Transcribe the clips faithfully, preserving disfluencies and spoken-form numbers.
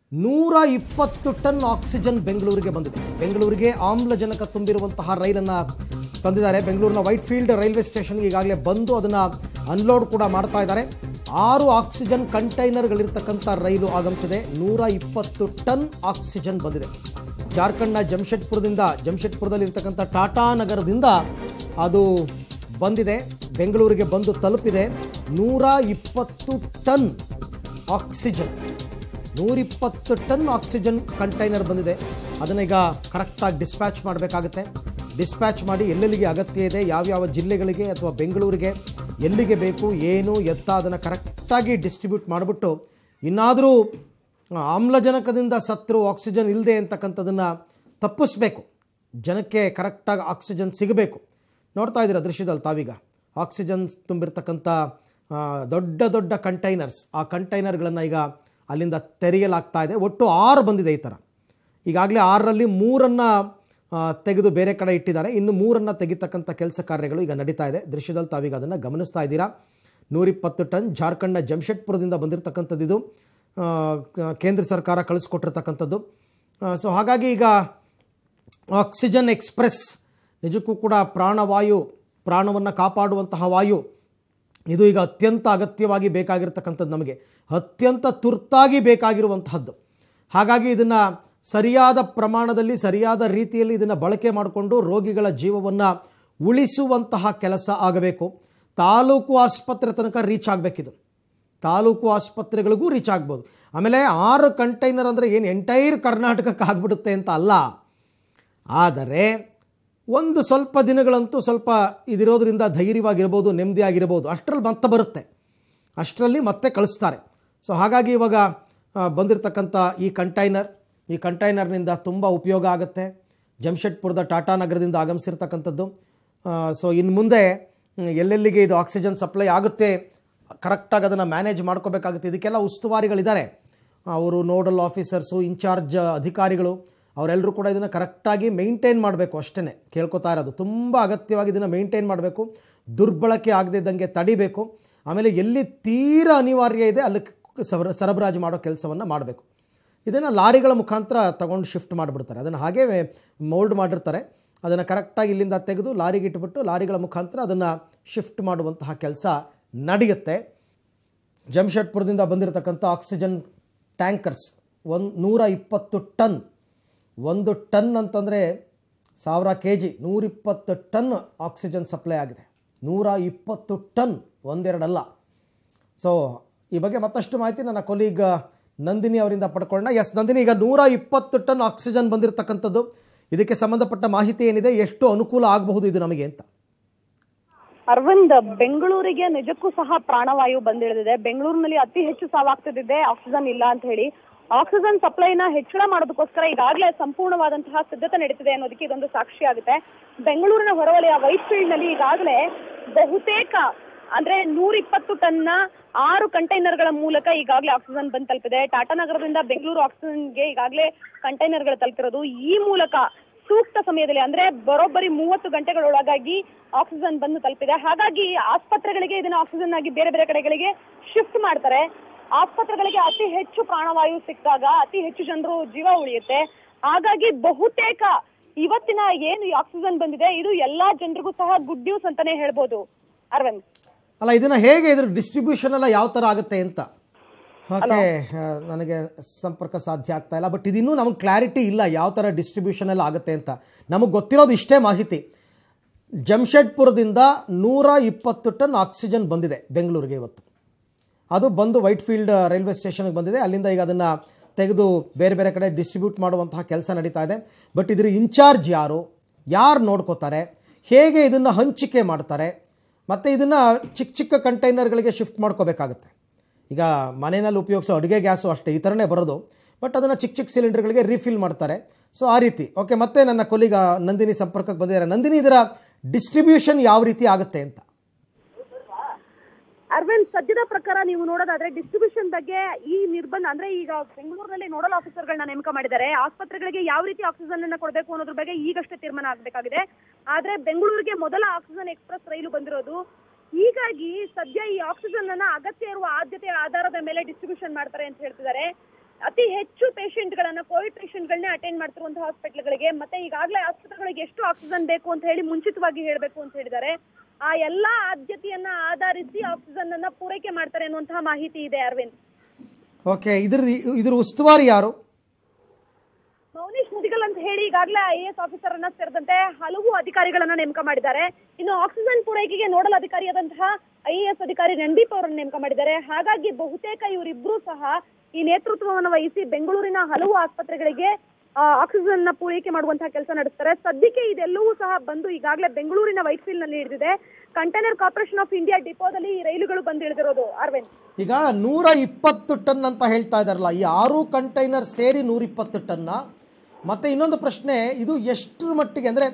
ನೂರ ಇಪ್ಪತ್ತು ton oxygen ಬೆಂಗಳೂರಿಗೆ ಬಂದಿದೆ. ಬೆಂಗಳೂರಿಗೆ ಆಮ್ಲಜನಕ ತುಂಬಿರುವಂತಹ ರೈಲನ್ನು ತಂದಿದ್ದಾರೆ. ಬೆಂಗಳೂರಿನ ವೈಟ್ ಫೀಲ್ಡ್ ರೈಲ್ವೆ ಸ್ಟೇಷನ್ಗೆ ಈಗಾಗಲೇ ಬಂದು ಅದನ್ನು ಅನ್ಲೋಡ್ ಕೂಡ ಮಾಡ್ತಾ ಇದ್ದಾರೆ. ಆರು ಆಕ್ಸಿಜನ್ ಕಂಟೈನರ್ಗಳಿರ್ತಕ್ಕಂಥ ರೈಲು ಆಗಮಿಸಿದೆ. ನೂರ ಇಪ್ಪತ್ತು ಟನ್ ಆಕ್ಸಿಜನ್ ಬಂದಿದೆ. ಜಾರ್ಖಂಡ್ನ ಜಮ್ಶೆಡ್ಪುರದಿಂದ ಜಮ್ಶೆಡ್ಪುರದಲ್ಲಿರ್ತಕ್ಕಂಥ ಟಾಟಾ ನಗರದಿಂದ ಅದು ಬಂದಿದೆ, ಬೆಂಗಳೂರಿಗೆ ಬಂದು ತಲುಪಿದೆ. ನೂರ ಇಪ್ಪತ್ತು ಟನ್ ಆಕ್ಸಿಜನ್ ನೂರಿಪ್ಪತ್ತು ಟನ್ ಆಕ್ಸಿಜನ್ ಕಂಟೈನರ್ ಬಂದಿದೆ. ಅದನ್ನು ಈಗ ಕರೆಕ್ಟಾಗಿ ಡಿಸ್ಪ್ಯಾಚ್ ಮಾಡಬೇಕಾಗುತ್ತೆ. ಡಿಸ್ಪ್ಯಾಚ್ ಮಾಡಿ ಎಲ್ಲೆಲ್ಲಿಗೆ ಅಗತ್ಯ ಇದೆ, ಯಾವ್ಯಾವ ಜಿಲ್ಲೆಗಳಿಗೆ ಅಥವಾ ಬೆಂಗಳೂರಿಗೆ ಎಲ್ಲಿಗೆ ಬೇಕು, ಏನು ಎತ್ತ ಅದನ್ನು ಕರೆಕ್ಟಾಗಿ ಡಿಸ್ಟ್ರಿಬ್ಯೂಟ್ ಮಾಡಿಬಿಟ್ಟು ಇನ್ನಾದರೂ ಆಮ್ಲಜನಕದಿಂದ ಸತ್ರು ಆಕ್ಸಿಜನ್ ಇಲ್ಲದೆ ಅಂತಕ್ಕಂಥದ್ದನ್ನು ತಪ್ಪಿಸ್ಬೇಕು. ಜನಕ್ಕೆ ಕರೆಕ್ಟಾಗಿ ಆಕ್ಸಿಜನ್ ಸಿಗಬೇಕು. ನೋಡ್ತಾ ಇದ್ದೀರಾ ದೃಶ್ಯದಲ್ಲಿ ತಾವೀಗ ಆಕ್ಸಿಜನ್ ತುಂಬಿರ್ತಕ್ಕಂಥ ದೊಡ್ಡ ದೊಡ್ಡ ಕಂಟೈನರ್ಸ್, ಆ ಕಂಟೈನರ್ಗಳನ್ನು ಈಗ ಅಲ್ಲಿಂದ ತೆರೆಯಲಾಗ್ತಾ ಇದೆ. ಒಟ್ಟು ಆರು ಬಂದಿದೆ ಈ ಥರ. ಈಗಾಗಲೇ ಆರರಲ್ಲಿ ಮೂರನ್ನು ತೆಗೆದು ಬೇರೆ ಕಡೆ ಇಟ್ಟಿದ್ದಾರೆ. ಇನ್ನು ಮೂರನ್ನು ತೆಗಿತಕ್ಕಂಥ ಕೆಲಸ ಕಾರ್ಯಗಳು ಈಗ ನಡೀತಾ ಇದೆ. ದೃಶ್ಯದಲ್ಲಿ ತಾವೀಗ ಅದನ್ನು ಗಮನಿಸ್ತಾ ಇದ್ದೀರಾ. ನೂರಿಪ್ಪತ್ತು ಟನ್ ಜಾರ್ಖಂಡ್ನ ಜಮ್ಶೆಡ್ಪುರದಿಂದ ಬಂದಿರತಕ್ಕಂಥದ್ದು, ಇದು ಕೇಂದ್ರ ಸರ್ಕಾರ ಕಳಿಸ್ಕೊಟ್ಟಿರ್ತಕ್ಕಂಥದ್ದು. ಸೊ ಹಾಗಾಗಿ ಈಗ ಆಕ್ಸಿಜನ್ ಎಕ್ಸ್ಪ್ರೆಸ್ ನಿಜಕ್ಕೂ ಕೂಡ ಪ್ರಾಣವಾಯು, ಪ್ರಾಣವನ್ನು ಕಾಪಾಡುವಂತಹ ವಾಯು, ಇದು ಈಗ ಅತ್ಯಂತ ಅಗತ್ಯವಾಗಿ ಬೇಕಾಗಿರ್ತಕ್ಕಂಥದ್ದು, ನಮಗೆ ಅತ್ಯಂತ ತುರ್ತಾಗಿ ಬೇಕಾಗಿರುವಂತಹದ್ದು. ಹಾಗಾಗಿ ಇದನ್ನು ಸರಿಯಾದ ಪ್ರಮಾಣದಲ್ಲಿ ಸರಿಯಾದ ರೀತಿಯಲ್ಲಿ ಇದನ್ನು ಬಳಕೆ ಮಾಡಿಕೊಂಡು ರೋಗಿಗಳ ಜೀವವನ್ನು ಉಳಿಸುವಂತಹ ಕೆಲಸ ಆಗಬೇಕು. ತಾಲೂಕು ಆಸ್ಪತ್ರೆ ತನಕ ರೀಚ್ ಆಗಬೇಕಿದು. ತಾಲೂಕು ಆಸ್ಪತ್ರೆಗಳಿಗೂ ರೀಚ್ ಆಗ್ಬೋದು. ಆಮೇಲೆ ಆರು ಕಂಟೈನರ್ ಅಂದರೆ ಏನು ಎಂಟೈರ್ ಕರ್ನಾಟಕಕ್ಕೆ ಆಗಿಬಿಡುತ್ತೆ ಅಂತ ಅಲ್ಲ. ಆದರೆ ಒಂದು ಸ್ವಲ್ಪ ದಿನಗಳಂತೂ ಸ್ವಲ್ಪ ಇದಿರೋದ್ರಿಂದ ಧೈರ್ಯವಾಗಿರ್ಬೋದು, ನೆಮ್ಮದಿಯಾಗಿರ್ಬೋದು. ಅಷ್ಟರಲ್ಲಿ ಮತ್ತೆ ಬರುತ್ತೆ, ಅಷ್ಟರಲ್ಲಿ ಮತ್ತೆ ಕಳಿಸ್ತಾರೆ. ಸೊ ಹಾಗಾಗಿ ಇವಾಗ ಬಂದಿರತಕ್ಕಂಥ ಈ ಕಂಟೈನರ್ ಈ ಕಂಟೈನರ್ನಿಂದ ತುಂಬ ಉಪಯೋಗ ಆಗುತ್ತೆ. ಜಮ್ಶೆಡ್ಪುರದ ಟಾಟಾ ನಗರದಿಂದ ಆಗಮಿಸಿರ್ತಕ್ಕಂಥದ್ದು. ಸೊ ಇನ್ನು ಮುಂದೆ ಎಲ್ಲೆಲ್ಲಿಗೆ ಇದು ಆಕ್ಸಿಜನ್ ಸಪ್ಲೈ ಆಗುತ್ತೆ ಕರೆಕ್ಟಾಗಿ ಅದನ್ನು ಮ್ಯಾನೇಜ್ ಮಾಡ್ಕೋಬೇಕಾಗುತ್ತೆ. ಇದಕ್ಕೆಲ್ಲ ಉಸ್ತುವಾರಿಗಳಿದ್ದಾರೆ, ಅವರು ನೋಡಲ್ ಆಫೀಸರ್ಸು, ಇನ್ಚಾರ್ಜ್ ಅಧಿಕಾರಿಗಳು, ಅವರೆಲ್ಲರೂ ಕೂಡ ಇದನ್ನು ಕರೆಕ್ಟಾಗಿ ಮೇಂಟೈನ್ ಮಾಡಬೇಕು. ಅಷ್ಟೇ ಕೇಳ್ಕೊತಾ ಇರೋದು, ತುಂಬ ಅಗತ್ಯವಾಗಿ ಇದನ್ನು ಮೇಂಟೈನ್ ಮಾಡಬೇಕು, ದುರ್ಬಳಕೆ ಆಗದಿದ್ದಂಗೆ ತಡಿಬೇಕು. ಆಮೇಲೆ ಎಲ್ಲಿ ತೀರಾ ಅನಿವಾರ್ಯ ಇದೆ ಅಲ್ಲಿ ಸರ ಸರಬರಾಜು ಮಾಡೋ ಕೆಲಸವನ್ನು ಮಾಡಬೇಕು. ಇದನ್ನು ಲಾರಿಗಳ ಮುಖಾಂತರ ತಗೊಂಡು ಶಿಫ್ಟ್ ಮಾಡಿಬಿಡ್ತಾರೆ. ಅದನ್ನು ಹಾಗೇ ಮೋಲ್ಡ್ ಮಾಡಿರ್ತಾರೆ. ಅದನ್ನು ಕರೆಕ್ಟಾಗಿ ಇಲ್ಲಿಂದ ತೆಗೆದು ಲಾರಿಗೆ ಇಟ್ಬಿಟ್ಟು ಲಾರಿಗಳ ಮುಖಾಂತರ ಅದನ್ನು ಶಿಫ್ಟ್ ಮಾಡುವಂತಹ ಕೆಲಸ ನಡೆಯುತ್ತೆ. ಜಮ್ಶೆಡ್ಪುರದಿಂದ ಬಂದಿರತಕ್ಕಂಥ ಆಕ್ಸಿಜನ್ ಟ್ಯಾಂಕರ್ಸ್ ಒಂದು ನೂರ ಇಪ್ಪತ್ತು ಟನ್ ಒಂದು ಟನ್ ಅಂತಂದರೆ ಸಾವಿರ ಕೆ ಜಿ ನೂರಿಪ್ಪತ್ತು ಟನ್ ಆಕ್ಸಿಜನ್ ಸಪ್ಲೈ ಆಗಿದೆ. ನೂರ ಇಪ್ಪತ್ತು ಟನ್, ಒಂದೆರಡಲ್ಲ. ಸೊ ಈ ಬಗ್ಗೆ ಮತ್ತಷ್ಟು ಮಾಹಿತಿ ನನ್ನ ಕೊಲೀಗ್ ನಂದಿನಿ ಅವರಿಂದ ಪಡ್ಕೊಳ್ಳೋಣ. ಎಸ್ ನಂದಿನಿ, ಈಗ ನೂರ ಇಪ್ಪತ್ತು ಟನ್ ಆಕ್ಸಿಜನ್ ಬಂದಿರತಕ್ಕಂಥದ್ದು, ಇದಕ್ಕೆ ಸಂಬಂಧಪಟ್ಟ ಮಾಹಿತಿ ಏನಿದೆ, ಎಷ್ಟು ಅನುಕೂಲ ಆಗಬಹುದು ಇದು ನಮಗೆ ಅಂತ? ಅರವಿಂದ್, ಬೆಂಗಳೂರಿಗೆ ನಿಜಕ್ಕೂ ಸಹ ಪ್ರಾಣವಾಯು ಬಂದಿಳಿದಿದೆ. ಬೆಂಗಳೂರಿನಲ್ಲಿ ಅತಿ ಹೆಚ್ಚು ಸಾವಾಗ್ತಿದೆ ಆಕ್ಸಿಜನ್ ಇಲ್ಲ ಅಂತ ಹೇಳಿ. ಆಕ್ಸಿಜನ್ ಸಪ್ಲೈನ ಹೆಚ್ಚಳ ಮಾಡೋದಕ್ಕೋಸ್ಕರ ಈಗಾಗಲೇ ಸಂಪೂರ್ಣವಾದಂತಹ ಸಿದ್ಧತೆ ನಡೀತಿದೆ ಅನ್ನೋದಕ್ಕೆ ಇದೊಂದು ಸಾಕ್ಷಿ ಆಗುತ್ತೆ. ಬೆಂಗಳೂರಿನ ಹೊರವಲಯ ವೈಟ್ ಫೀಲ್ಡ್ ನಲ್ಲಿ ಈಗಾಗಲೇ ಬಹುತೇಕ ಅಂದ್ರೆ ನೂರ ಇಪ್ಪತ್ತು ಟನ್ನ ಆರು ಕಂಟೈನರ್ಗಳ ಮೂಲಕ ಈಗಾಗಲೇ ಆಕ್ಸಿಜನ್ ಬಂದು ತಲುಪಿದೆ. ಟಾಟಾ ನಗರದಿಂದ ಬೆಂಗಳೂರು ಆಕ್ಸಿಜನ್ಗೆ ಈಗಾಗಲೇ ಕಂಟೈನರ್ಗಳು ತಲುಪಿರೋದು. ಈ ಮೂಲಕ ಸೂಕ್ತ ಸಮಯದಲ್ಲಿ ಅಂದ್ರೆ ಬರೋಬ್ಬರಿ ಮೂವತ್ತು ಗಂಟೆಗಳೊಳಗಾಗಿ ಆಕ್ಸಿಜನ್ ಬಂದು ತಲುಪಿದೆ. ಹಾಗಾಗಿ ಆಸ್ಪತ್ರೆಗಳಿಗೆ ಇದನ್ನ ಆಕ್ಸಿಜನ್ ಆಗಿ ಬೇರೆ ಬೇರೆ ಕಡೆಗಳಿಗೆ ಶಿಫ್ಟ್ ಮಾಡ್ತಾರೆ. ಆಸ್ಪತ್ರೆಗಳಿಗೆ ಅತಿ ಹೆಚ್ಚು ಪ್ರಾಣವಾಯು ಸಿಕ್ಕಾಗ ಅತಿ ಹೆಚ್ಚು ಜನರು ಜೀವ ಉಳಿಯುತ್ತೆ. ಹಾಗಾಗಿ ಬಹುತೇಕ ಇವತ್ತಿನ ಏನು ಆಕ್ಸಿಜನ್ ಬಂದಿದೆ ಇದು ಎಲ್ಲಾ ಜನರಿಗೂ ಸಹ ಗುಡ್ ನ್ಯೂಸ್ ಅಂತಾನೆ ಹೇಳ್ಬೋದು. ಅರವಿಂದ್, ಅಲ್ಲ, ಇದನ್ನ ಹೇಗೆ ಇದ್ರ ಡಿಸ್ಟ್ರಿಬ್ಯೂಷನ್ ಎಲ್ಲ ಯಾವ ಥರ ಆಗುತ್ತೆ ಅಂತ ಓಕೆ ನನಗೆ ಸಂಪರ್ಕ ಸಾಧ್ಯ ಆಗ್ತಾ ಇಲ್ಲ. ಬಟ್ ಇದಿನ್ನೂ ನಮಗೆ ಕ್ಲಾರಿಟಿ ಇಲ್ಲ ಯಾವ ಥರ ಡಿಸ್ಟ್ರಿಬ್ಯೂಷನ್ ಎಲ್ಲ ಆಗುತ್ತೆ ಅಂತ. ನಮಗೆ ಗೊತ್ತಿರೋದು ಇಷ್ಟೇ ಮಾಹಿತಿ, ಜಮ್ಶೆಡ್ಪುರದಿಂದ ನೂರ ಇಪ್ಪತ್ತು ಟನ್ ಆಕ್ಸಿಜನ್ ಬಂದಿದೆ ಬೆಂಗಳೂರಿಗೆ ಇವತ್ತು. ಅದು ಬಂದು ವೈಟ್ ಫೀಲ್ಡ್ ರೈಲ್ವೆ ಸ್ಟೇಷನ್ಗೆ ಬಂದಿದೆ. ಅಲ್ಲಿಂದ ಈಗ ಅದನ್ನು ತೆಗೆದು ಬೇರೆ ಬೇರೆ ಕಡೆ ಡಿಸ್ಟ್ರಿಬ್ಯೂಟ್ ಮಾಡುವಂತಹ ಕೆಲಸ ನಡೀತಾ ಇದೆ. ಬಟ್ ಇದ್ರ ಇನ್ಚಾರ್ಜ್ ಯಾರು, ಯಾರು ನೋಡ್ಕೋತಾರೆ, ಹೇಗೆ ಇದನ್ನು ಹಂಚಿಕೆ ಮಾಡ್ತಾರೆ, ಮತ್ತು ಇದನ್ನು ಚಿಕ್ಕ ಚಿಕ್ಕ ಕಂಟೈನರ್ಗಳಿಗೆ ಶಿಫ್ಟ್ ಮಾಡ್ಕೋಬೇಕಾಗುತ್ತೆ. ಈಗ ಮನೆಯಲ್ಲಿ ಉಪಯೋಗಿಸೋ ಅಡುಗೆ ಗ್ಯಾಸು ಅಷ್ಟೇ ಈ ಥರನೇ ಬರೋದು, ಬಟ್ ಅದನ್ನು ಚಿಕ್ಕ ಚಿಕ್ಕ ಸಿಲಿಂಡರ್ಗಳಿಗೆ ರೀಫಿಲ್ ಮಾಡ್ತಾರೆ. ಸೊ ಆ ರೀತಿ. ಓಕೆ, ಮತ್ತೆ ನನ್ನ ಕೊಲೀಗ ನಂದಿನಿ ಸಂಪರ್ಕಕ್ಕೆ ಬಂದಿದ್ದಾರೆ. ನಂದಿನಿ, ಇದರ ಡಿಸ್ಟ್ರಿಬ್ಯೂಷನ್ ಯಾವ ರೀತಿ ಆಗುತ್ತೆ ಅಂತ? ಅರವಿಂದ್, ಸದ್ಯದ ಪ್ರಕಾರ ನೀವು ನೋಡೋದಾದ್ರೆ ಡಿಸ್ಟ್ರಿಬ್ಯೂಷನ್ ಬಗ್ಗೆ ಈ ನಿರ್ಬಂಧ ಅಂದ್ರೆ ಈಗ ಬೆಂಗಳೂರಿನಲ್ಲಿ ನೋಡಲ್ ಆಫೀಸರ್ಗಳನ್ನ ನೇಮಕ ಮಾಡಿದ್ದಾರೆ. ಆಸ್ಪತ್ರೆಗಳಿಗೆ ಯಾವ ರೀತಿ ಆಕ್ಸಿಜನ್ ಅನ್ನ ಕೊಡಬೇಕು ಅನ್ನೋದ್ರ ಬಗ್ಗೆ ಈಗಷ್ಟೇ ತೀರ್ಮಾನ ಆಗಬೇಕಾಗಿದೆ. ಆದ್ರೆ ಬೆಂಗಳೂರಿಗೆ ಮೊದಲ ಆಕ್ಸಿಜನ್ ಎಕ್ಸ್ಪ್ರೆಸ್ ರೈಲು ಬಂದಿರೋದು. ಹೀಗಾಗಿ ಸದ್ಯ ಈ ಆಕ್ಸಿಜನ್ ಅನ್ನ ಅಗತ್ಯ ಇರುವ ಆದ್ಯತೆಯ ಆಧಾರದ ಮೇಲೆ ಡಿಸ್ಟ್ರಿಬ್ಯೂಷನ್ ಮಾಡ್ತಾರೆ ಅಂತ ಹೇಳ್ತಿದ್ದಾರೆ. ಅತಿ ಹೆಚ್ಚು ಪೇಷಂಟ್ಗಳನ್ನ ಕೋವಿಡ್ ಪೇಷಂಟ್ಗಳನ್ನೇ ಅಟೆಂಡ್ ಮಾಡ್ತಿರುವಂತಹ ಹಾಸ್ಪಿಟಲ್ಗಳಿಗೆ ಮತ್ತೆ ಈಗಾಗಲೇ ಆಸ್ಪತ್ರೆಗಳಿಗೆ ಎಷ್ಟು ಆಕ್ಸಿಜನ್ ಬೇಕು ಅಂತ ಹೇಳಿ ಮುಂಚಿತವಾಗಿ ಹೇಳಬೇಕು ಅಂತ ಹೇಳಿದ್ದಾರೆ. ಆ ಎಲ್ಲಾ ಆದ್ಯತೆಯನ್ನ ಆಧರಿಸಿ ಆಕ್ಸಿಜನ್ ಅನ್ನ ಪೂರೈಕೆ ಮಾಡ್ತಾರೆ ಅನ್ನುವಂತಹ ಮಾಹಿತಿ ಇದೆ ಅರವಿಂದ್. ಓಕೆ, ಇದ್ರ ಇದ್ರ ಉಸ್ತುವಾರಿ ಯಾರು? ಮೌನೇಶ್ ಮುದಿಗಲ್ ಅಂತ ಹೇಳಿ ಈಗಾಗಲೇ ಐ ಎ ಎಸ್ ಆಫೀಸರ್ ಅನ್ನ ಸೇರಿದಂತೆ ಹಲವು ಅಧಿಕಾರಿಗಳನ್ನ ನೇಮಕ ಮಾಡಿದ್ದಾರೆ. ಇನ್ನು ಆಕ್ಸಿಜನ್ ಪೂರೈಕೆಗೆ ನೋಡಲ್ ಅಧಿಕಾರಿಯಾದಂತಹ ಐ ಎ ಎಸ್ ಅಧಿಕಾರಿ ರಣದೀಪ್ ಅವರನ್ನು ನೇಮಕ ಮಾಡಿದ್ದಾರೆ. ಹಾಗಾಗಿ ಬಹುತೇಕ ಇವರಿಬ್ರು ಸಹ ಈ ನೇತೃತ್ವವನ್ನು ವಹಿಸಿ ಬೆಂಗಳೂರಿನ ಹಲವು ಆಸ್ಪತ್ರೆಗಳಿಗೆ ಆಕ್ಸಿಜನ್ ನ ಪೂರೈಕೆ ಮಾಡುವಂತಹ ಕೆಲಸ ನಡೆಸ್ತಾರೆ. ಸದ್ಯಕ್ಕೆ ಇದೆಲ್ಲವೂ ಸಹ ಬಂದು ಈಗಾಗಲೇ ಬೆಂಗಳೂರಿನ ವೈಟ್ ಫೀಲ್ಡ್ ನಲ್ಲಿ ಹಿಡಿದಿದೆ. ಕಂಟೈನರ್ ಕಾರ್ಪೊರೇಷನ್ ಆಫ್ ಇಂಡಿಯಾ ಡಿಪೋದಲ್ಲಿ ಈ ರೈಲುಗಳು ಬಂದು ಇಳಿದಿರೋದು ಅರವಿಂದ್. ಈಗ ನೂರ ಇಪ್ಪತ್ತು ಟನ್ ಅಂತ ಹೇಳ್ತಾ ಇದಾರಲ್ಲ, ಈ ಆರು ಕಂಟೈನರ್ ಸೇರಿ ನೂರ ಇಪ್ಪತ್ತು ಟನ್ನ. ಮತ್ತೆ ಇನ್ನೊಂದು ಪ್ರಶ್ನೆ, ಇದು ಎಷ್ಟು ಮಟ್ಟಿಗೆ ಅಂದರೆ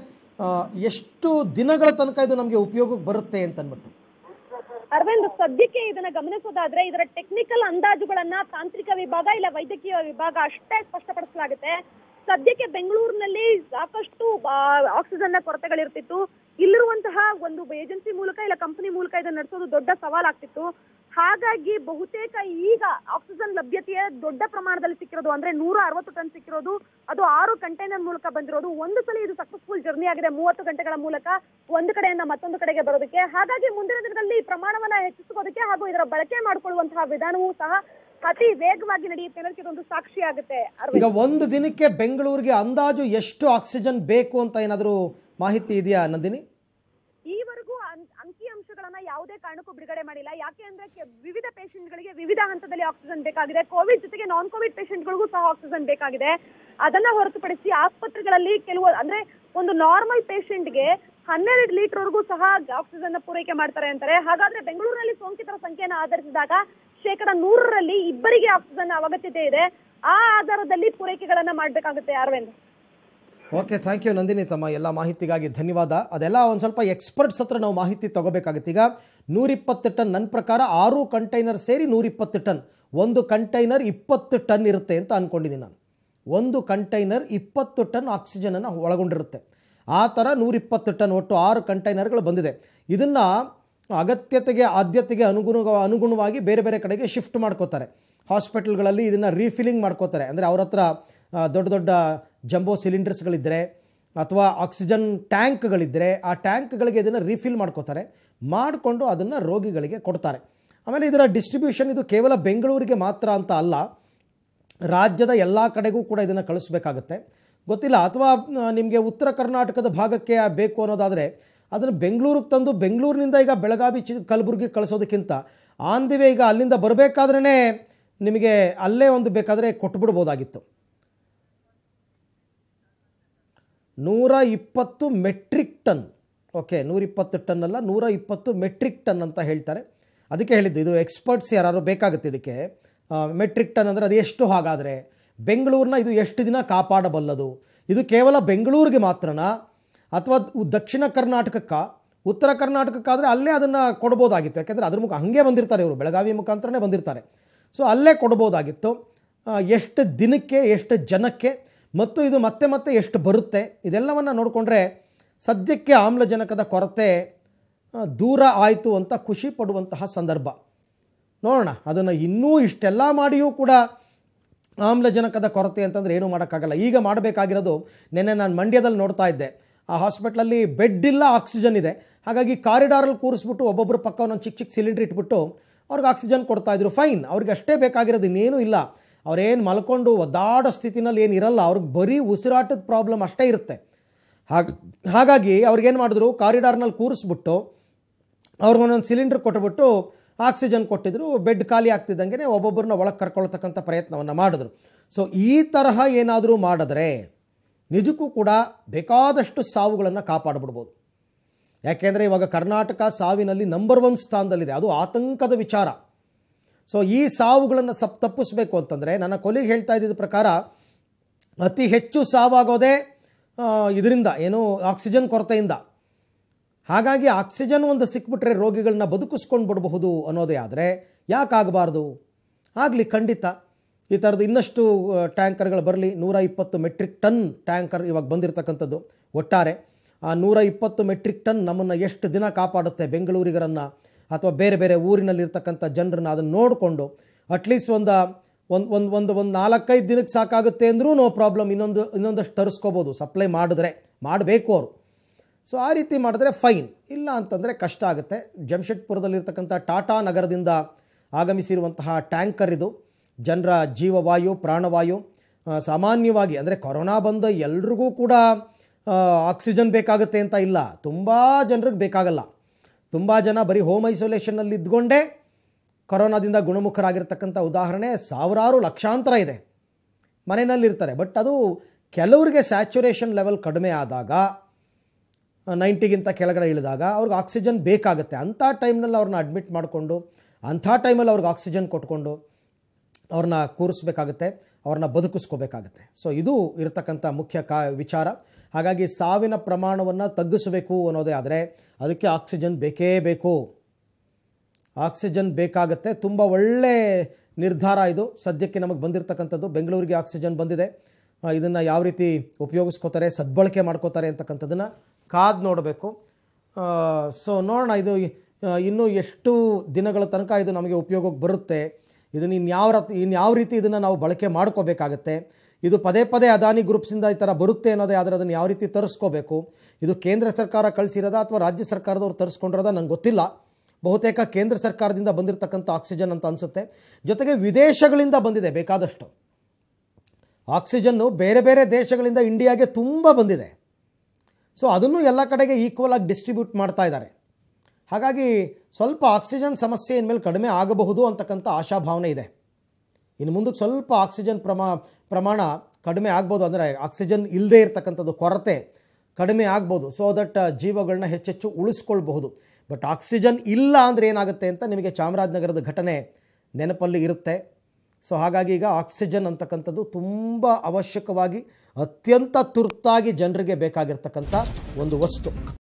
ಎಷ್ಟು ದಿನಗಳ ತನಕ ಇದು ನಮಗೆ ಉಪಯೋಗಕ್ಕೆ ಬರುತ್ತೆ ಅಂತ ಅಂದ್ಬಿಟ್ಟು ಅರವಿಂದ್, ಸದ್ಯಕ್ಕೆ ಇದನ್ನ ಗಮನಿಸೋದಾದ್ರೆ ಇದರ ಟೆಕ್ನಿಕಲ್ ಅಂದಾಜುಗಳನ್ನ ತಾಂತ್ರಿಕ ವಿಭಾಗ ಇಲ್ಲ ವೈದ್ಯಕೀಯ ವಿಭಾಗ ಅಷ್ಟೇ ಸ್ಪಷ್ಟಪಡಿಸಲಾಗುತ್ತೆ. ಸದ್ಯಕ್ಕೆ ಬೆಂಗಳೂರಿನಲ್ಲಿ ಸಾಕಷ್ಟು ಆಕ್ಸಿಜನ್ ನ ಕೊರತೆಗಳಿರ್ತಿತ್ತು. ಇಲ್ಲಿರುವಂತಹ ಒಂದು ಏಜೆನ್ಸಿ ಮೂಲಕ ಇಲ್ಲ ಕಂಪನಿ ಮೂಲಕ ಇದನ್ನ ನಡೆಸೋದು ದೊಡ್ಡ ಸವಾಲಾಗ್ತಿತ್ತು. ಹಾಗಾಗಿ ಬಹುತೇಕ ಈಗ ಆಕ್ಸಿಜನ್ ಲಭ್ಯತೆಯ ದೊಡ್ಡ ಪ್ರಮಾಣದಲ್ಲಿ ಸಿಕ್ಕಿರೋದು ಅಂದ್ರೆ ನೂರ ಅರವತ್ತು ಟನ್ ಸಿಕ್ಕಿರೋದು, ಅದು ಆರು ಕಂಟೈನರ್ ಮೂಲಕ ಬಂದಿರೋದು. ಒಂದು ಸಲ ಇದು ಸಕ್ಸಸ್ಫುಲ್ ಜರ್ನಿ ಆಗಿದೆ ಮೂವತ್ತು ಗಂಟೆಗಳ ಮೂಲಕ ಒಂದು ಕಡೆಯಿಂದ ಮತ್ತೊಂದು ಕಡೆಗೆ ಬರೋದಕ್ಕೆ. ಹಾಗಾಗಿ ಮುಂದಿನ ದಿನಗಳಲ್ಲಿ ಪ್ರಮಾಣವನ್ನ ಹೆಚ್ಚಿಸೋದಕ್ಕೆ ಹಾಗೂ ಇದರ ಬಳಕೆ ಮಾಡಿಕೊಳ್ಳುವಂತಹ ವಿಧಾನವೂ ಸಹ ಅತಿ ವೇಗವಾಗಿ ನಡೆಯುತ್ತೆ ಅನ್ನೋದಕ್ಕೆ ಇದೊಂದು ಸಾಕ್ಷಿ ಆಗುತ್ತೆ. ಈಗ ಒಂದು ದಿನಕ್ಕೆ ಬೆಂಗಳೂರಿಗೆ ಅಂದಾಜು ಎಷ್ಟು ಆಕ್ಸಿಜನ್ ಬೇಕು ಅಂತ ಏನಾದರೂ ಮಾಹಿತಿ ಇದೆಯಾ ನಂದಿನಿ? ಈವರೆಗೂ ಅಂಕಿ ಅಂಶಗಳನ್ನ ಯಾವುದೇ ಕಾರಣಕ್ಕೂ ಬಿಡುಗಡೆ ಮಾಡಿಲ್ಲ. ಯಾಕೆ ಅಂದ್ರೆ ವಿವಿಧ ಪೇಷಂಟ್ಗಳಿಗೆ ವಿವಿಧ ಹಂತದಲ್ಲಿ ಆಕ್ಸಿಜನ್ ಬೇಕಾಗಿದೆ. ಕೋವಿಡ್ ಜೊತೆಗೆ ನಾನ್ ಕೋವಿಡ್ ಪೇಷಂಟ್ಗಳಿಗೂ ಸಹ ಆಕ್ಸಿಜನ್ ಬೇಕಾಗಿದೆ. ಅದನ್ನ ಹೊರತುಪಡಿಸಿ ಆಸ್ಪತ್ರೆಗಳಲ್ಲಿ ಕೆಲವು ಅಂದ್ರೆ ಒಂದು ನಾರ್ಮಲ್ ಪೇಷಂಟ್ಗೆ ಹನ್ನೆರಡು ಲೀಟರ್ ವರೆಗೂ ಸಹ ಆಕ್ಸಿಜನ್ ಪೂರೈಕೆ ಮಾಡ್ತಾರೆ ಅಂತಾರೆ. ಹಾಗಾದ್ರೆ ಬೆಂಗಳೂರಿನಲ್ಲಿ ಸೋಂಕಿತರ ಸಂಖ್ಯೆಯನ್ನು ಆಧರಿಸಿದಾಗ ಶೇಕಡ ನೂರರಲ್ಲಿ ಇಬ್ಬರಿಗೆ ಆಕ್ಸಿಜನ್ ಅಗತ್ಯತೆ ಇದೆ. ಆ ಆಧಾರದಲ್ಲಿ ಪೂರೈಕೆಗಳನ್ನ ಮಾಡಬೇಕಾಗುತ್ತೆ Arvind. Okay, thank you Nandini, ತಮ್ಮ ಎಲ್ಲ ಮಾಹಿತಿಗಾಗಿ ಧನ್ಯವಾದ. ಅದೆಲ್ಲ ಒಂದು ಸ್ವಲ್ಪ ಎಕ್ಸ್ಪರ್ಟ್ಸ್ ಹತ್ರ ನಾವು ಮಾಹಿತಿ ತೊಗೋಬೇಕಾಗುತ್ತೆ. ಈಗ ನೂರಿಪ್ಪತ್ತು ಟನ್, ನನ್ನ ಪ್ರಕಾರ ಆರು ಕಂಟೈನರ್ ಸೇರಿ ನೂರಿಪ್ಪತ್ತು ಟನ್. ಒಂದು ಕಂಟೈನರ್ ಇಪ್ಪತ್ತು ಟನ್ ಇರುತ್ತೆ ಅಂತ ಅಂದ್ಕೊಂಡಿದ್ದೀನಿ ನಾನು. ಒಂದು ಕಂಟೈನರ್ ಇಪ್ಪತ್ತು ಟನ್ ಆಕ್ಸಿಜನನ್ನು ಒಳಗೊಂಡಿರುತ್ತೆ. ಆ ಥರ ನೂರಿಪ್ಪತ್ತು ಟನ್ ಒಟ್ಟು ಆರು ಕಂಟೈನರ್ಗಳು ಬಂದಿದೆ. ಇದನ್ನು ಅಗತ್ಯತೆಗೆ ಆದ್ಯತೆಗೆ ಅನುಗುಣ ಅನುಗುಣವಾಗಿ ಬೇರೆ ಬೇರೆ ಕಡೆಗೆ ಶಿಫ್ಟ್ ಮಾಡ್ಕೋತಾರೆ. ಹಾಸ್ಪಿಟಲ್ಗಳಲ್ಲಿ ಇದನ್ನು ರೀಫಿಲಿಂಗ್ ಮಾಡ್ಕೋತಾರೆ. ಅಂದರೆ ಅವ್ರ ಹತ್ರ ದೊಡ್ಡ ದೊಡ್ಡ ಜಂಬೋ ಸಿಲಿಂಡರ್ಸ್ಗಳಿದ್ದರೆ ಅಥವಾ ಆಕ್ಸಿಜನ್ ಟ್ಯಾಂಕ್ಗಳಿದ್ದರೆ ಆ ಟ್ಯಾಂಕ್ಗಳಿಗೆ ಇದನ್ನು ರೀಫಿಲ್ ಮಾಡ್ಕೋತಾರೆ, ಮಾಡಿಕೊಂಡು ಅದನ್ನು ರೋಗಿಗಳಿಗೆ ಕೊಡ್ತಾರೆ. ಆಮೇಲೆ ಇದರ ಡಿಸ್ಟ್ರಿಬ್ಯೂಷನ್ ಇದು ಕೇವಲ ಬೆಂಗಳೂರಿಗೆ ಮಾತ್ರ ಅಂತ ಅಲ್ಲ, ರಾಜ್ಯದ ಎಲ್ಲ ಕಡೆಗೂ ಕೂಡ ಇದನ್ನು ಕಳಿಸ್ಬೇಕಾಗತ್ತೆ. ಗೊತ್ತಿಲ್ಲ, ಅಥವಾ ನಿಮಗೆ ಉತ್ತರ ಕರ್ನಾಟಕದ ಭಾಗಕ್ಕೆ ಬೇಕು ಅನ್ನೋದಾದರೆ ಅದನ್ನು ಬೆಂಗಳೂರಿಗೆ ತಂದು ಬೆಂಗಳೂರಿನಿಂದ ಈಗ ಬೆಳಗಾವಿ ಚಿ ಕಲಬುರಗಿ ಕಳಿಸೋದಕ್ಕಿಂತ ಆನ್ ದಿ ವೇ ಈಗ ಅಲ್ಲಿಂದ ಬರಬೇಕಾದ್ರೇ ನಿಮಗೆ ಅಲ್ಲೇ ಒಂದು ಬೇಕಾದರೆ ಕೊಟ್ಬಿಡ್ಬೋದಾಗಿತ್ತು. ನೂರ ಇಪ್ಪತ್ತು ಮೆಟ್ರಿಕ್ ಟನ್. ಓಕೆ, ನೂರಿಪ್ಪತ್ತು ಟನ್ ಅಲ್ಲ, ನೂರ ಇಪ್ಪತ್ತು ಮೆಟ್ರಿಕ್ ಟನ್ ಅಂತ ಹೇಳ್ತಾರೆ. ಅದಕ್ಕೆ ಹೇಳಿದ್ದು ಇದು ಎಕ್ಸ್ಪರ್ಟ್ಸ್ ಯಾರು ಬೇಕಾಗುತ್ತೆ ಇದಕ್ಕೆ. ಮೆಟ್ರಿಕ್ ಟನ್ ಅಂದರೆ ಅದು ಎಷ್ಟು? ಹಾಗಾದರೆ ಬೆಂಗಳೂರನ್ನ ಇದು ಎಷ್ಟು ದಿನ ಕಾಪಾಡಬಲ್ಲದು? ಇದು ಕೇವಲ ಬೆಂಗಳೂರಿಗೆ ಮಾತ್ರನಾ ಅಥವಾ ದಕ್ಷಿಣ ಕರ್ನಾಟಕಕ್ಕೆ, ಉತ್ತರ ಕರ್ನಾಟಕಕ್ಕಾದರೆ ಅಲ್ಲೇ ಅದನ್ನು ಕೊಡ್ಬೋದಾಗಿತ್ತು. ಯಾಕೆಂದರೆ ಅದ್ರ ಮುಖ ಹಾಗೆ ಬಂದಿರ್ತಾರೆ ಇವರು, ಬೆಳಗಾವಿ ಮುಖಾಂತರನೇ ಬಂದಿರ್ತಾರೆ. ಸೊ ಅಲ್ಲೇ ಕೊಡ್ಬೋದಾಗಿತ್ತು. ಎಷ್ಟು ದಿನಕ್ಕೆ, ಎಷ್ಟು ಜನಕ್ಕೆ, ಮತ್ತು ಇದು ಮತ್ತೆ ಮತ್ತೆ ಎಷ್ಟು ಬರುತ್ತೆ, ಇದೆಲ್ಲವನ್ನು ನೋಡಿಕೊಂಡ್ರೆ ಸದ್ಯಕ್ಕೆ ಆಮ್ಲಜನಕದ ಕೊರತೆ ದೂರ ಆಯಿತು ಅಂತ ಖುಷಿ ಪಡುವಂತಹ ಸಂದರ್ಭ. ನೋಡೋಣ, ಅದನ್ನು ಇನ್ನೂ ಇಷ್ಟೆಲ್ಲ ಮಾಡಿಯೂ ಕೂಡ ಆಮ್ಲಜನಕದ ಕೊರತೆ ಅಂತಂದರೆ ಏನೂ ಮಾಡೋಕ್ಕಾಗಲ್ಲ. ಈಗ ಮಾಡಬೇಕಾಗಿರೋದು, ನೆನ್ನೆ ನಾನು ಮಂಡ್ಯದಲ್ಲಿ ನೋಡ್ತಾ ಇದ್ದೆ, ಆ ಹಾಸ್ಪಿಟ್ಲಲ್ಲಿ ಬೆಡ್ ಇಲ್ಲ, ಆಕ್ಸಿಜನ್ ಇದೆ. ಹಾಗಾಗಿ ಕಾರಿಡಾರಲ್ಲಿ ಕೂರಿಸ್ಬಿಟ್ಟು ಒಬ್ಬೊಬ್ಬರು ಪಕ್ಕ ಒಂದೊಂದು ಚಿಕ್ಕ ಚಿಕ್ಕ ಸಿಲಿಂಡ್ರ್ ಇಟ್ಬಿಟ್ಟು ಅವ್ರಿಗೆ ಆಕ್ಸಿಜನ್ ಕೊಡ್ತಾಯಿದ್ರು. ಫೈನ್, ಅವ್ರಿಗೆ ಅಷ್ಟೇ ಬೇಕಾಗಿರೋದು, ಇನ್ನೇನೂ ಇಲ್ಲ. ಅವರೇನು ಮಲ್ಕೊಂಡು ಒದ್ದಾಡೋ ಸ್ಥಿತಿನಲ್ಲಿ ಏನು ಇರಲ್ಲ, ಅವ್ರಿಗೆ ಬರೀ ಉಸಿರಾಟದ ಪ್ರಾಬ್ಲಮ್ ಅಷ್ಟೇ ಇರುತ್ತೆ. ಹಾಗೆ ಹಾಗಾಗಿ ಅವ್ರಿಗೇನು ಮಾಡಿದ್ರು, ಕಾರಿಡಾರ್ನಲ್ಲಿ ಕೂರಿಸ್ಬಿಟ್ಟು ಅವ್ರಿಗೊಂದೊಂದು ಸಿಲಿಂಡ್ರ್ ಕೊಟ್ಬಿಟ್ಟು ಆಕ್ಸಿಜನ್ ಕೊಟ್ಟಿದ್ರು. ಬೆಡ್ ಖಾಲಿ ಆಗ್ತಿದ್ದಂಗೆ ಒಬ್ಬೊಬ್ಬರನ್ನ ಒಳಗೆ ಕರ್ಕೊಳ್ತಕ್ಕಂಥ ಪ್ರಯತ್ನವನ್ನು ಮಾಡಿದ್ರು. ಸೊ ಈ ತರಹ ಏನಾದರೂ ಮಾಡಿದ್ರೆ ನಿಜಕ್ಕೂ ಕೂಡ ಬೇಕಾದಷ್ಟು ಸಾವುಗಳನ್ನು ಕಾಪಾಡಿಬಿಡ್ಬೋದು. ಯಾಕೆಂದರೆ ಇವಾಗ ಕರ್ನಾಟಕ ಸಾವಿನಲ್ಲಿ ನಂಬರ್ ಒನ್ ಸ್ಥಾನದಲ್ಲಿದೆ, ಅದು ಆತಂಕದ ವಿಚಾರ. ಸೊ ಈ ಸಾವುಗಳನ್ನು ಸಪ್ ತಪ್ಪಿಸ್ಬೇಕು ಅಂತಂದರೆ ನನ್ನ ಕೊಲಿಗೆ ಹೇಳ್ತಾ ಇದ್ದಿದ್ದ ಪ್ರಕಾರ ಅತಿ ಹೆಚ್ಚು ಸಾವಾಗೋದೇ ಇದರಿಂದ, ಏನು ಆಕ್ಸಿಜನ್ ಕೊರತೆಯಿಂದ. ಹಾಗಾಗಿ ಆಕ್ಸಿಜನ್ ಒಂದು ಸಿಕ್ಬಿಟ್ರೆ ರೋಗಿಗಳನ್ನ ಬದುಕಿಸ್ಕೊಂಡು ಬಿಡಬಹುದು ಅನ್ನೋದೇ ಆದರೆ ಯಾಕಾಗಬಾರ್ದು? ಆಗಲಿ, ಖಂಡಿತ ಈ ಥರದ್ದು ಇನ್ನಷ್ಟು ಟ್ಯಾಂಕರ್ಗಳು ಬರಲಿ. ನೂರ ಇಪ್ಪತ್ತು ಮೆಟ್ರಿಕ್ ಟನ್ ಟ್ಯಾಂಕರ್ ಇವಾಗ ಬಂದಿರತಕ್ಕಂಥದ್ದು. ಒಟ್ಟಾರೆ ಆ ನೂರ ಇಪ್ಪತ್ತು ಮೆಟ್ರಿಕ್ ಟನ್ ನಮ್ಮನ್ನು ಎಷ್ಟು ದಿನ ಕಾಪಾಡುತ್ತೆ, ಬೆಂಗಳೂರಿಗರನ್ನು ಅಥವಾ ಬೇರೆ ಬೇರೆ ಊರಿನಲ್ಲಿರ್ತಕ್ಕಂಥ ಜನರನ್ನು ಅದನ್ನು ನೋಡಿಕೊಂಡು ಅಟ್ಲೀಸ್ಟ್ ಒಂದು ಒಂದು ಒಂದು ಒಂದು ಒಂದು ನಾಲ್ಕೈದು ದಿನಕ್ಕೆ ಸಾಕಾಗುತ್ತೆ ಅಂದರೂ ನೋ ಪ್ರಾಬ್ಲಮ್, ಇನ್ನೊಂದು ಇನ್ನೊಂದಷ್ಟು ತರಿಸ್ಕೋಬೋದು ಸಪ್ಲೈ ಮಾಡಿದ್ರೆ, ಮಾಡಬೇಕು ಅವರು. ಸೊ ಆ ರೀತಿ ಮಾಡಿದ್ರೆ ಫೈನ್, ಇಲ್ಲ ಅಂತಂದರೆ ಕಷ್ಟ ಆಗುತ್ತೆ. ಜಮ್ಶೆಡ್ಪುರದಲ್ಲಿರ್ತಕ್ಕಂಥ ಟಾಟಾ ನಗರದಿಂದ ಆಗಮಿಸಿರುವಂತಹ ಟ್ಯಾಂಕರ್ ಇದು, ಜನರ ಜೀವವಾಯು ಪ್ರಾಣವಾಯು. ಸಾಮಾನ್ಯವಾಗಿ ಅಂದರೆ ಕೊರೋನಾ ಬಂದ ಎಲ್ರಿಗೂ ಕೂಡ ಆಕ್ಸಿಜನ್ ಬೇಕಾಗುತ್ತೆ ಅಂತ ಇಲ್ಲ, ತುಂಬ ಜನರಿಗೆ ಬೇಕಾಗಲ್ಲ. ತುಂಬ ಜನ ಬರೀ ಹೋಮ್ ಐಸೋಲೇಷನ್ನಲ್ಲಿ ಇದ್ಕೊಂಡೇ ಕೊರೋನಾದಿಂದ ಗುಣಮುಖರಾಗಿರ್ತಕ್ಕಂಥ ಉದಾಹರಣೆ ಸಾವಿರಾರು ಲಕ್ಷಾಂತರ ಇದೆ. ಮನೆಯಲ್ಲಿರ್ತಾರೆ, ಬಟ್ ಅದು ಕೆಲವರಿಗೆ ಸ್ಯಾಚುರೇಷನ್ ಲೆವೆಲ್ ಕಡಿಮೆ ಆದಾಗ, ನೈಂಟಿಗಿಂತ ಕೆಳಗಡೆ ಇಳಿದಾಗ ಅವ್ರಿಗೆ ಆಕ್ಸಿಜನ್ ಬೇಕಾಗುತ್ತೆ. ಅಂಥ ಟೈಮ್ನಲ್ಲಿ ಅವ್ರನ್ನ ಅಡ್ಮಿಟ್ ಮಾಡಿಕೊಂಡು, ಅಂಥ ಟೈಮಲ್ಲಿ ಅವ್ರಿಗೆ ಆಕ್ಸಿಜನ್ ಕೊಟ್ಕೊಂಡು ಅವ್ರನ್ನ ಕೂರಿಸ್ಬೇಕಾಗತ್ತೆ, ಅವ್ರನ್ನ ಬದುಕಿಸ್ಕೋಬೇಕಾಗತ್ತೆ. ಸೊ ಇದು ಇರತಕ್ಕಂಥ ಮುಖ್ಯ ಕಾ ವಿಚಾರ. ಹಾಗಾಗಿ ಸಾವಿನ ಪ್ರಮಾಣವನ್ನು ತಗ್ಗಿಸಬೇಕು ಅನ್ನೋದೇ ಆದರೆ ಅದಕ್ಕೆ ಆಕ್ಸಿಜನ್ ಬೇಕೇ ಬೇಕು, ಆಕ್ಸಿಜನ್ ಬೇಕಾಗತ್ತೆ. ತುಂಬ ಒಳ್ಳೆ ನಿರ್ಧಾರ ಇದು ಸದ್ಯಕ್ಕೆ ನಮಗೆ ಬಂದಿರತಕ್ಕಂಥದ್ದು. ಬೆಂಗಳೂರಿಗೆ ಆಕ್ಸಿಜನ್ ಬಂದಿದೆ, ಇದನ್ನು ಯಾವ ರೀತಿ ಉಪಯೋಗಿಸ್ಕೋತಾರೆ, ಸದ್ಬಳಕೆ ಮಾಡ್ಕೋತಾರೆ ಅಂತಕ್ಕಂಥದ್ದನ್ನು ಕಾದು ನೋಡಬೇಕು. ಸೊ ನೋಡೋಣ, ಇದು ಇನ್ನೂ ಎಷ್ಟು ದಿನಗಳ ತನಕ ಇದು ನಮಗೆ ಉಪಯೋಗಕ್ಕೆ ಬರುತ್ತೆ, ಇದನ್ನು ಇನ್ಯಾವ ಇನ್ಯಾವ ರೀತಿ ಇದನ್ನು ನಾವು ಬಳಕೆ ಮಾಡ್ಕೋಬೇಕಾಗತ್ತೆ. ಇದು ಪದೇ ಪದೇ ಅದಾನಿ ಗ್ರೂಪ್ಸಿಂದ ಈ ಥರ ಬರುತ್ತೆ ಅನ್ನೋದೇ ಆದರೆ ಅದನ್ನು ಯಾವ ರೀತಿ ತರಿಸ್ಕೋಬೇಕು, ಇದು ಕೇಂದ್ರ ಸರ್ಕಾರ ಕಳಿಸಿರೋದ ಅಥವಾ ರಾಜ್ಯ ಸರ್ಕಾರದವ್ರು ತರಿಸ್ಕೊಂಡಿರೋದ ನಂಗೆ ಗೊತ್ತಿಲ್ಲ. ಬಹುತೇಕ ಕೇಂದ್ರ ಸರ್ಕಾರದಿಂದ ಬಂದಿರತಕ್ಕಂಥ ಆಕ್ಸಿಜನ್ ಅಂತ ಅನಿಸುತ್ತೆ. ಜೊತೆಗೆ ವಿದೇಶಗಳಿಂದ ಬಂದಿದೆ ಬೇಕಾದಷ್ಟು ಆಕ್ಸಿಜನ್ನು, ಬೇರೆ ಬೇರೆ ದೇಶಗಳಿಂದ ಇಂಡಿಯಾಗೆ ತುಂಬ ಬಂದಿದೆ. ಸೊ ಅದನ್ನು ಎಲ್ಲ ಕಡೆಗೆ ಈಕ್ವಲ್ ಆಗಿ ಡಿಸ್ಟ್ರಿಬ್ಯೂಟ್ ಮಾಡ್ತಾ ಇದ್ದಾರೆ. ಹಾಗಾಗಿ ಸ್ವಲ್ಪ ಆಕ್ಸಿಜನ್ ಸಮಸ್ಯೆ ಇನ್ಮೇಲೆ ಕಡಿಮೆ ಆಗಬಹುದು ಅಂತಕ್ಕಂಥ ಆಶಾಭಾವನೆ ಇದೆ. ಇನ್ನು ಮುಂದಕ್ಕೆ ಸ್ವಲ್ಪ ಆಕ್ಸಿಜನ್ ಪ್ರಮಾ ಪ್ರಮಾಣ ಕಡಿಮೆ ಆಗ್ಬೋದು, ಅಂದರೆ ಆಕ್ಸಿಜನ್ ಇಲ್ಲದೇ ಇರತಕ್ಕಂಥದ್ದು ಕೊರತೆ ಕಡಿಮೆ ಆಗ್ಬೋದು. ಸೊ ದಟ್ ಜೀವಗಳನ್ನ ಹೆಚ್ಚೆಚ್ಚು ಉಳಿಸ್ಕೊಳ್ಬಹುದು. ಬಟ್ ಆಕ್ಸಿಜನ್ ಇಲ್ಲ ಅಂದರೆ ಏನಾಗುತ್ತೆ ಅಂತ ನಿಮಗೆ ಚಾಮರಾಜನಗರದ ಘಟನೆ ನೆನಪಲ್ಲಿ ಇರುತ್ತೆ. ಸೊ ಹಾಗಾಗಿ ಈಗ ಆಕ್ಸಿಜನ್ ಅಂತಕ್ಕಂಥದ್ದು ತುಂಬ ಅವಶ್ಯಕವಾಗಿ, ಅತ್ಯಂತ ತುರ್ತಾಗಿ ಜನರಿಗೆ ಬೇಕಾಗಿರ್ತಕ್ಕಂಥ ಒಂದು ವಸ್ತು.